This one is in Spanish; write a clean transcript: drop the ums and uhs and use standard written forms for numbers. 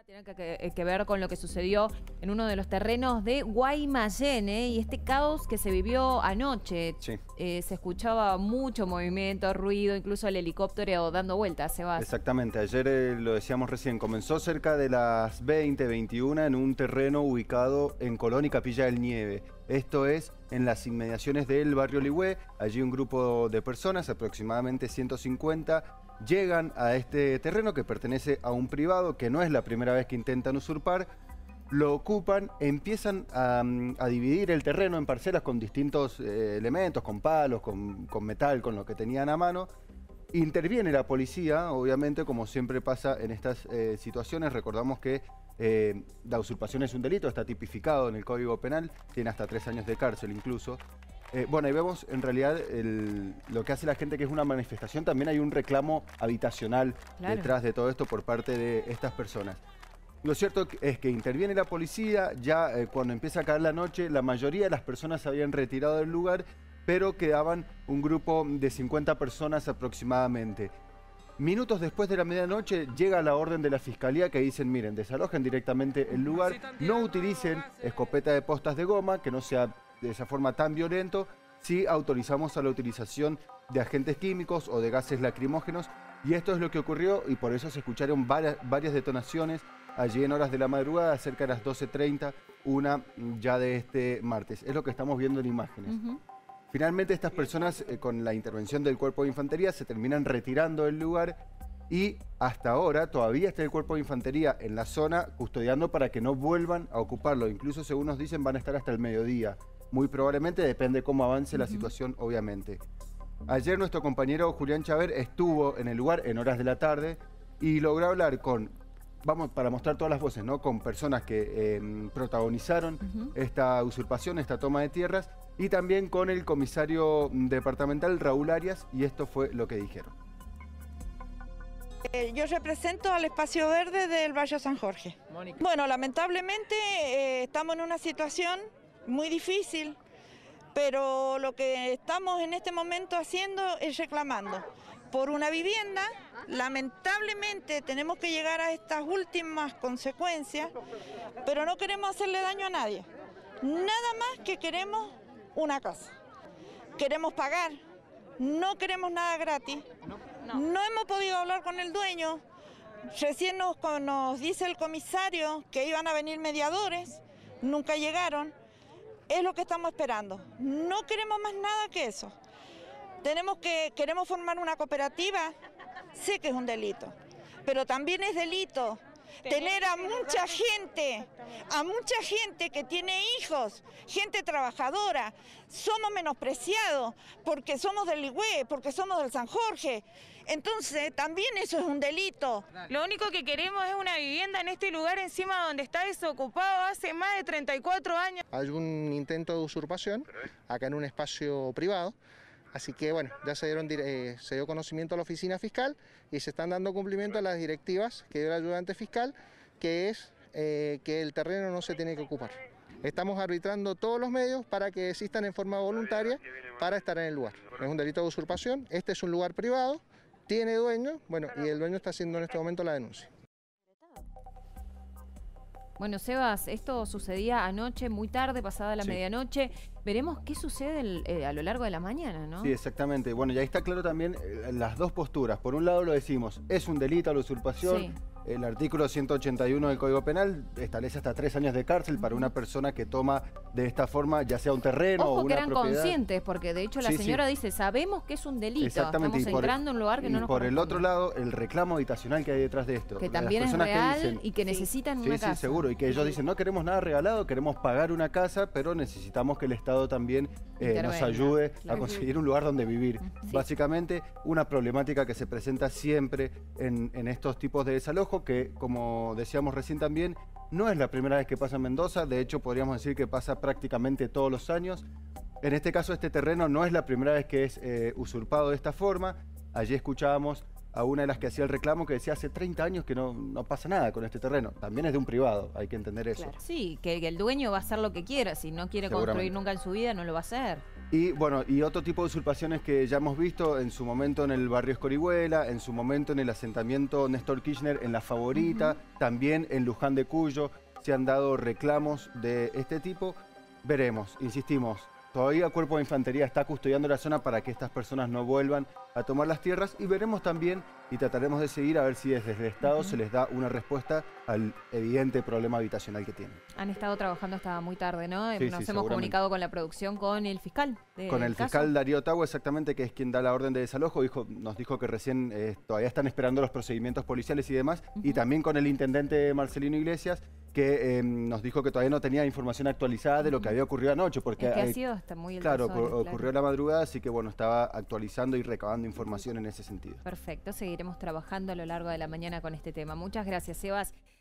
Tiene que ver con lo que sucedió en uno de los terrenos de Guaymallén, y este caos que se vivió anoche. Sí. Se escuchaba mucho movimiento, ruido, incluso el helicóptero dando vueltas, Sebas. Exactamente, ayer lo decíamos recién, comenzó cerca de las 21 en un terreno ubicado en Colón y Capilla del Nieve. Esto es en las inmediaciones del barrio Ligüé. Allí un grupo de personas, aproximadamente 150, llegan a este terreno que pertenece a un privado, que no es la primera vez que intentan usurpar. Lo ocupan, empiezan a dividir el terreno en parcelas con distintos elementos, con palos, con metal, con lo que tenían a mano. Interviene la policía, obviamente, como siempre pasa en estas situaciones. Recordamos que la usurpación es un delito, está tipificado en el Código Penal, tiene hasta 3 años de cárcel incluso. Bueno, ahí vemos en realidad lo que hace la gente, que es una manifestación. También hay un reclamo habitacional detrás de todo esto por parte de estas personas. Lo cierto es que interviene la policía, ya cuando empieza a caer la noche, la mayoría de las personas se habían retirado del lugar, pero quedaban un grupo de 50 personas aproximadamente. Minutos después de la medianoche llega la orden de la Fiscalía que dicen, miren, desalojen directamente el lugar, no utilicen escopeta de postas de goma, que no sea de esa forma tan violento. Sí autorizamos a la utilización de agentes químicos o de gases lacrimógenos, y esto es lo que ocurrió, y por eso se escucharon varias detonaciones allí en horas de la madrugada, cerca de las 12:30, una ya de este martes. Es lo que estamos viendo en imágenes. Finalmente estas personas, con la intervención del Cuerpo de Infantería, se terminan retirando del lugar, y hasta ahora todavía está el Cuerpo de Infantería en la zona custodiando para que no vuelvan a ocuparlo. Incluso, según nos dicen, van a estar hasta el mediodía. Muy probablemente, depende cómo avance la situación, obviamente. Ayer nuestro compañero Julián Chaver estuvo en el lugar en horas de la tarde y logró hablar con, para mostrar todas las voces, ¿no?, con personas que protagonizaron esta usurpación, esta toma de tierras, y también con el comisario departamental Raúl Arias, y esto fue lo que dijeron. Yo represento al Espacio Verde del barrio San Jorge. Mónica. Bueno, lamentablemente estamos en una situación muy difícil, pero lo que estamos en este momento haciendo es reclamando por una vivienda. Lamentablemente tenemos que llegar a estas últimas consecuencias, pero no queremos hacerle daño a nadie. Nada más que queremos una casa. Queremos pagar, no queremos nada gratis. No hemos podido hablar con el dueño. Recién nos dice el comisario que iban a venir mediadores, nunca llegaron. Es lo que estamos esperando. No queremos más nada que eso. Queremos formar una cooperativa. Sé que es un delito, pero también es delito tener a mucha gente que tiene hijos, gente trabajadora. Somos menospreciados porque somos del Ligüé, porque somos del San Jorge. Entonces también eso es un delito. Lo único que queremos es una vivienda en este lugar, encima donde está desocupado hace más de 34 años. Hay un intento de usurpación acá en un espacio privado. Así que bueno, ya se dio conocimiento a la oficina fiscal y se están dando cumplimiento a las directivas que dio el ayudante fiscal, que es que el terreno no se tiene que ocupar. Estamos arbitrando todos los medios para que existan en forma voluntaria para estar en el lugar. Es un delito de usurpación, este es un lugar privado, tiene dueño, bueno, y el dueño está haciendo en este momento la denuncia. Bueno, Sebas, esto sucedía anoche, muy tarde, pasada la medianoche. Veremos qué sucede a lo largo de la mañana, ¿no? Sí, exactamente. Bueno, y ahí está claro también las dos posturas. Por un lado lo decimos, es un delito la usurpación. Sí. El artículo 181 del Código Penal establece hasta 3 años de cárcel para una persona que toma de esta forma, ya sea un terreno o una propiedad. Ojo que eran conscientes, porque de hecho la señora dice, sabemos que es un delito. Exactamente. Estamos entrando en un lugar que no nos corresponde. Y por el otro lado, el reclamo habitacional que hay detrás de esto. Que también es real y que necesitan una casa. Sí, seguro. Y que ellos dicen, no queremos nada regalado, queremos pagar una casa, pero necesitamos que el Estado también nos ayude a conseguir un lugar donde vivir. Básicamente, una problemática que se presenta siempre en estos tipos de desalojo, que, como decíamos recién también, no es la primera vez que pasa en Mendoza. De hecho, podríamos decir que pasa prácticamente todos los años. En este caso, este terreno no es la primera vez que es usurpado de esta forma. Allí escuchábamos a una de las que hacía el reclamo que decía hace 30 años que no pasa nada con este terreno. También es de un privado, hay que entender eso. Claro. Sí, que el dueño va a hacer lo que quiera. Si no quiere construir nunca en su vida, no lo va a hacer. Y bueno, y otro tipo de usurpaciones que ya hemos visto en su momento en el barrio Escorihuela, en su momento en el asentamiento Néstor Kirchner, en La Favorita, también en Luján de Cuyo, se han dado reclamos de este tipo. Veremos, insistimos, todavía el Cuerpo de Infantería está custodiando la zona para que estas personas no vuelvan a tomar las tierras y veremos también y trataremos de seguir a ver si desde el Estado se les da una respuesta al evidente problema habitacional que tienen. Han estado trabajando hasta muy tarde, ¿no? Sí, Nos sí, hemos comunicado con la producción, con el fiscal. Con el fiscal Darío Otago, exactamente, que es quien da la orden de desalojo, nos dijo que recién todavía están esperando los procedimientos policiales y demás, y también con el intendente Marcelino Iglesias, que nos dijo que todavía no tenía información actualizada de lo que había ocurrido anoche, porque es que ha sido hasta muy claro, ocurrió la madrugada, así que bueno, estaba actualizando y recabando información en ese sentido. Perfecto, seguiremos trabajando a lo largo de la mañana con este tema. Muchas gracias, Sebas.